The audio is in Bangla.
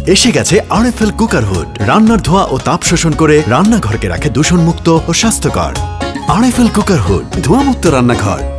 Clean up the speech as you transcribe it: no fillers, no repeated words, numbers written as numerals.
এসে গেছে আরএফএল কুকার হুড, রান্নার ধোঁয়া ও তাপ শোষণ করে রান্নাঘরকে রাখে দূষণমুক্ত ও স্বাস্থ্যকর। আরএফএল কুকার হুড, ধোঁয়ামুক্ত রান্নাঘর।